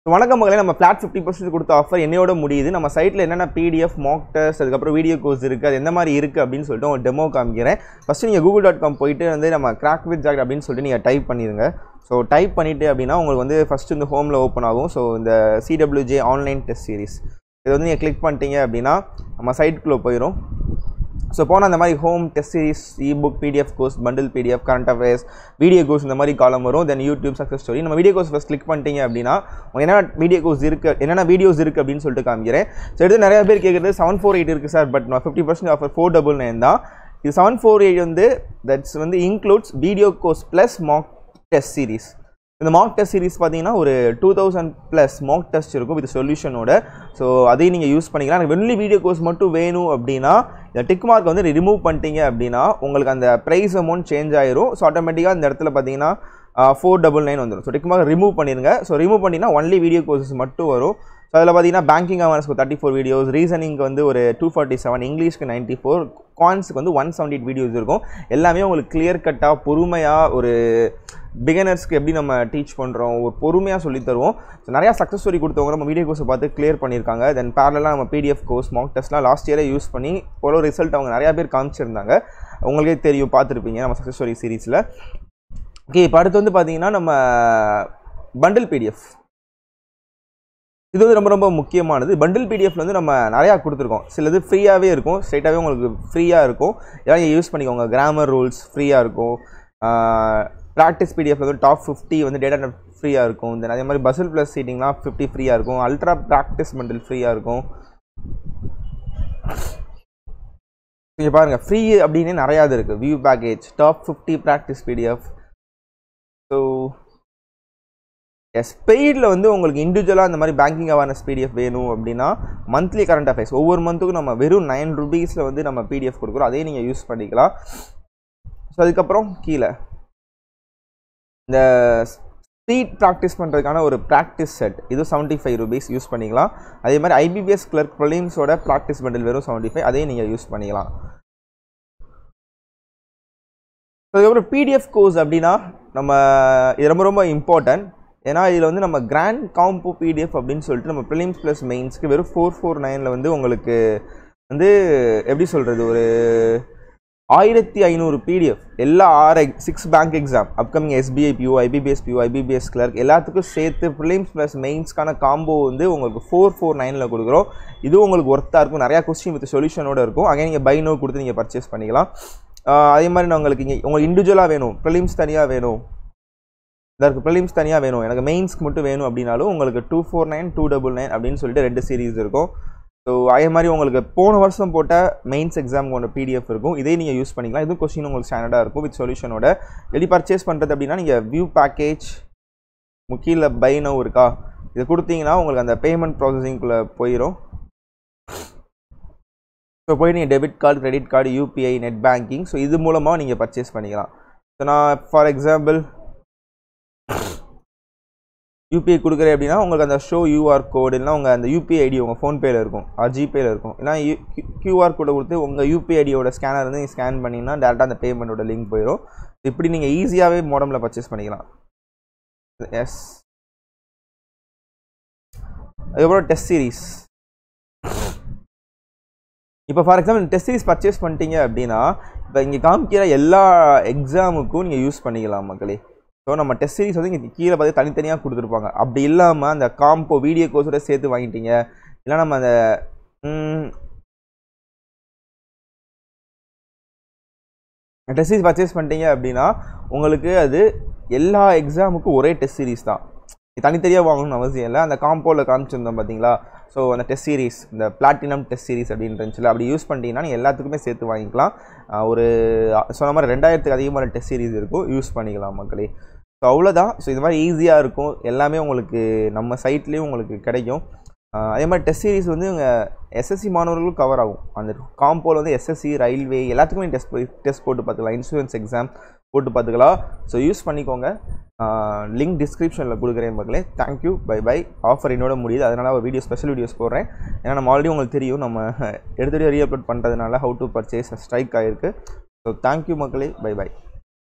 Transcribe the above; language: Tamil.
வணக்கம் மகளே, நம்ம ஃபிளாட் 50% கொடுத்த ஆஃபர் என்னையோட முடியுது. நம்ம சைட்டில் என்னென்ன பிடிஎஃப், மாக் டெஸ்ட், அதுக்கப்புறம் வீடியோ கோர்ஸ் இருக்குது, அது எந்த மாதிரி இருக்குது அப்படின்னு சொல்லிட்டு உங்களுக்கு டெமோ காமிக்கிறேன். ஃபஸ்ட்டு நீங்கள் google.com போயிட்டு வந்து நம்ம crackwithjack அப்படின்னு சொல்லிட்டு நீங்கள் டைப் பண்ணிடுங்க. ஸோ டைப் பண்ணிவிட்டு அப்படின்னா உங்களுக்கு வந்து ஃபஸ்ட்டு இந்த ஹோமில் ஓப்பன் ஆகும். ஸோ இந்த CWJ ஆன்லைன் டெஸ்ட் சீரிஸ் இது வந்து நீங்கள் கிளிக் பண்ணிட்டீங்க அப்படின்னா நம்ம சைட்டுக்குள்ளே போயிடும். ஸோ போனால் அந்த மாதிரி home test series, ebook, PDF course, bundle PDF, current affairs, video course இந்த மாதிரி காலம் வரும். Then YouTube success story. நம்ம வீடியோ கோர்ஸ் ஃபஸ்ட் கிளிக் பண்ணிட்டீங்க அப்படின்னா என்னென்ன வீடியோ கோர்ஸ் இருக்குது, என்னென்ன வீடியோஸ் இருக்குது அப்படின்னு சொல்லிட்டு காமிக்கிறேன். ஸோ எடுத்து நிறைய பேர் கேட்குறது 748 இருக்குது சார், பட் நான் 50% ஆஃபர் 499 தான். இது 748 வந்து தட்ஸ் வந்து includes video course plus mock test series. இந்த மாக் டெஸ்ட் சீரிஸ் பார்த்தீங்கன்னா ஒரு 2000+ மாக் டெஸ்ட் இருக்கும் வித் சொல்யூஷனோட. ஸோ அதையும் நீங்கள் யூஸ் பண்ணிக்கலாம். எனக்கு வென்லி வீடியோ கோர்ஸ் மட்டும் வேணும் அப்படின்னா இந்த டிக் மார்க் வந்து ரிமூவ் பண்ணிட்டீங்க அப்படின்னா உங்களுக்கு அந்த ப்ரைஸ் அமௌண்ட் சேஞ்ச் ஆயிரும். ஸோ ஆட்டோமேட்டிக்காக இந்த இடத்துல பார்த்தீங்கன்னா 499 வந்துடும். ஸோ டிக் மார்க் ரிமூவ் பண்ணிடுங்க. ஸோ ரிமூவ் பண்ணிங்கன்னா ஒன்லி வீடியோ கோர்ஸஸ் மட்டும் வரும். ஸோ அதில் பார்த்தீங்கன்னா பேங்கிங் அவேர்னஸ்க்கு 34 வீடியோஸ், ரீசனிங்க்கு வந்து ஒரு 247, இங்கிலீஷ்க்கு 94, கான்ஸுக்கு வந்து 178 வீடியோஸ் இருக்கும். எல்லாமே உங்களுக்கு கிளியர் கட்டாக பொறுமையாக ஒரு பிகினர்ஸ்க்கு எப்படி நம்ம டீச் பண்ணுறோம் ஒரு பொறுமையாக சொல்லித் தருவோம். ஸோ நிறையா சக்ஸஸ் ஸ்டோரி கொடுத்தவங்க நம்ம வீடியோ கோர்ஸை பார்த்து கிளியர் பண்ணியிருக்காங்க. தென் பேரலாக நம்ம பிடிஎஃப் கோர்ஸ், மாக் டெஸ்ட்லாம் லாஸ்ட் இயரே யூஸ் பண்ணி ஒரு ரிசல்ட் அவங்க நிறையா பேர் காமிச்சிருந்தாங்க. உங்களுக்கே தெரியும், பார்த்துருப்பீங்க நம்ம சக்ஸஸ் ஸ்டோரி சீரீஸில். ஓகே, இப்போ அடுத்து வந்து பார்த்தீங்கன்னா நம்ம பண்டில் பிடிஎஃப். இது வந்து ரொம்ப ரொம்ப முக்கியமானது. பண்டில் பிடிஎஃப்ல வந்து நம்ம நிறையா கொடுத்துருக்கோம். சிலது ஃப்ரீயாகவே இருக்கும், ஸ்ட்ரைட்டாகவே உங்களுக்கு ஃப்ரீயாக இருக்கும். இதெல்லாம் நீங்கள் யூஸ் பண்ணிக்கோங்க. கிராமர் ரூல்ஸ் ஃப்ரீயாக இருக்கும். ப்ராக்டிஸ் பிடிஎஃப்ல வந்து டாப் 50 வந்து டேட்டா ஃப்ரீயாக இருக்கும். தென் அதே மாதிரி பசில் ப்ளஸ் சீட்டிங்லாம் 50 ஃப்ரீயாக இருக்கும். அல்ட்ரா ப்ராக்டிஸ் பண்டில் ஃப்ரீயாக இருக்கும். நீங்கள் பாருங்கள், ஃப்ரீ அப்படின்னு நிறையா இருக்குது. View package, top 50 practice PDF. So பெய்டில் வந்து உங்களுக்கு இண்டிவிஜுவலாக இந்த மாதிரி பேங்கிங் அவேர்னஸ் பிடிஎஃப் வேணும் அப்படின்னா மந்த்லி கரண்ட் அஃபேர்ஸ் ஒவ்வொரு மந்த்துக்கும் நம்ம வெறும் 9 ரூபீஸில் வந்து நம்ம பிடிஎஃப் கொடுக்குறோம். அதையும் நீங்கள் யூஸ் பண்ணிக்கலாம். ஸோ அதுக்கப்புறம் கீழே இந்த ஸ்பீட் ப்ராக்டிஸ் பண்ணுறதுக்கான ஒரு ப்ராக்டிஸ் செட், இது 75 ரூபீஸ் யூஸ் பண்ணிக்கலாம். அதே மாதிரி ஐபிபிஎஸ் கிளர்க் ப்ரிலிம்ஸோட ப்ராக்டிஸ் பண்டில் வெறும் 75, அதையும் நீங்கள் யூஸ் பண்ணிக்கலாம். அதுக்கப்புறம் பிடிஎஃப் கோர்ஸ் அப்படின்னா நம்ம இது ரொம்ப ரொம்ப இம்பார்ட்டன்ட். ஏன்னா இதில் வந்து நம்ம கிராண்ட் காம்போ பிடிஎஃப் அப்படின்னு சொல்லிட்டு நம்ம ப்ரிலிம்ஸ் ப்ளஸ் மெயின்ஸ்க்கு வெறும் 449 வந்து உங்களுக்கு வந்து எப்படி சொல்கிறது ஒரு 1500 பிடிஎஃப் எல்லா 6 bank exam, upcoming SBI PO, IBPS PO, IBPS clerk எல்லாத்துக்கும் சேர்த்து ப்ரிலிம்ஸ் ப்ளஸ் மெயின்ஸ்க்கான காம்போ வந்து உங்களுக்கு 449 கொடுக்குறோம். இதுவும் உங்களுக்கு ஒர்த்தாக இருக்கும். நிறையா கொஸ்டின் வித் சொல்யூஷனோடு இருக்கும். அங்கே நீங்கள் பை நோ கொடுத்து நீங்கள் பர்ச்சேஸ் பண்ணிக்கலாம். அதே மாதிரி நான் உங்களுக்கு இங்கே உங்களுக்கு இண்டிவிஜுவலாக வேணும், ப்ரிலிம்ஸ் தனியாக வேணும், இதற்கு ப்ரிலிம்ஸ் தனியாக வேணும், எனக்கு மெயின்ஸ்க்கு மட்டும் வேணும் அப்படின்னாலும் உங்களுக்கு 249, 299 அப்படின்னு சொல்லிட்டு 2 சீரீஸ் இருக்கும். ஸோ அதே மாதிரி உங்களுக்கு போன வருஷம் போட்ட மெயின்ஸ் எக்ஸாமுக்கு ஒன்று பிடிஎஃப் இருக்கும். இதே நீங்கள் யூஸ் பண்ணிக்கலாம். இதுவும் கொஸ்டின் உங்களுக்கு ஸ்டாண்டர்டாக இருக்கும் வித் சொல்யூஷனோட. எப்படி பர்ச்சேஸ் பண்ணுறது அப்படின்னா நீங்கள் வியூ பேக்கேஜ் கீழே பை நவ் இருக்கா, இது கொடுத்தீங்கன்னா உங்களுக்கு அந்த பேமெண்ட் ப்ராசஸிங்குள்ளே போயிடும். ஸோ போய் நீங்கள் debit card, credit card, UPI, net banking, so இது மூலமாக நீங்கள் பர்ச்சேஸ் பண்ணிக்கலாம். ஸோ நான் ஃபார் எக்ஸாம்பிள் UPI கொடுக்குறேன் அப்படின்னா உங்களுக்கு அந்த ஷோ QR கோடு இல்லைனா உங்கள் அந்த UPI ஐடி உங்கள் ஃபோன்பேயில் இருக்கும், ஜிபேயில் இருக்கும். ஏன்னா QR கோடை கொடுத்து உங்கள் UPI ஐடியோட ஸ்கேனர் வந்து நீங்கள் ஸ்கேன் பண்ணிங்கன்னா டேரெக்டாக அந்த பேமெண்ட்டோட லிங்க் போயிடும். இப்படி நீங்கள் ஈஸியாகவே மோடமில் பர்ச்சேஸ் பண்ணிக்கலாம். எஸ், அதுக்கப்புறம் டெஸ்ட் சீரீஸ். இப்போ for example test series purchase பண்ணிட்டீங்க அப்படின்னா இப்போ இங்கே காமிக்கிற எல்லா எக்ஸாமுக்கும் நீங்கள் யூஸ் பண்ணிக்கலாம் மக்களே. ஸோ நம்ம டெஸ்ட் சீரிஸ் வந்து இங்கே கீழே பார்த்து தனித்தனியாக கொடுத்துருப்பாங்க. அப்படி இல்லாமல் அந்த காம்போ வீடியோ கோர்ஸோட சேர்த்து வாங்கிட்டீங்க இல்லை நம்ம அந்த டெஸ்ட் சீரிஸ் பர்ச்சேஸ் பண்ணிட்டீங்க அப்படின்னா உங்களுக்கு அது எல்லா எக்ஸாமுக்கும் ஒரே டெஸ்ட் சீரிஸ் தான். தனித்தனியாக வாங்கணும்னு அவசியம் இல்லை. அந்த காம்போவில் காமிச்சிருந்தோம் பார்த்தீங்களா, ஸோ அந்த டெஸ்ட் சீரிஸ், இந்த பிளாட்டினம் டெஸ்ட் சீரிஸ் அப்படின்றதுல அப்படி யூஸ் பண்ணிட்டீங்கன்னா நீங்கள் எல்லாத்துக்குமே சேர்த்து வாங்கிக்கலாம். ஒரு சொன்ன மாதிரி 2000க்கு அதிகமான டெஸ்ட் சீரிஸ் இருக்கும், யூஸ் பண்ணிக்கலாம் மக்களே. ஸோ அவ்வளோதான். ஸோ இது மாதிரி ஈஸியாக இருக்கும். எல்லாமே உங்களுக்கு நம்ம சைட்லேயும் உங்களுக்கு கிடைக்கும். அதே மாதிரி டெஸ்ட் சீரிஸ் வந்து உங்கள் SSC மாணவர்களும் கவர் ஆகும். அந்த காம்போவில் வந்து SSC, ரயில்வே எல்லாத்துக்குமே டெஸ்ட் போட்டு பார்த்துக்கலாம். இன்சூரன்ஸ் எக்ஸாம் போட்டு பார்த்துக்கலாம். ஸோ யூஸ் பண்ணிக்கோங்க. லிங்க் டிஸ்கிரிப்ஷனில் கொடுக்குறேன் மக்களே. Thank you, by by. ஆஃபர் என்னோட முடியுது, அதனால் ஒரு ஸ்பெஷல் வீடியோஸ் போடுறேன். ஏன்னா நம்ம ஆல்ரெடி உங்களுக்கு தெரியும் நம்ம எடுத்துகிட்டு ரீஅப்லோட் பண்ணுறதுனால ஹவு டு பர்ச்சேஸ் ஸ்ட்ரைக் ஆகிருக்கு. ஸோ தேங்க்யூ மக்களே, பை பை.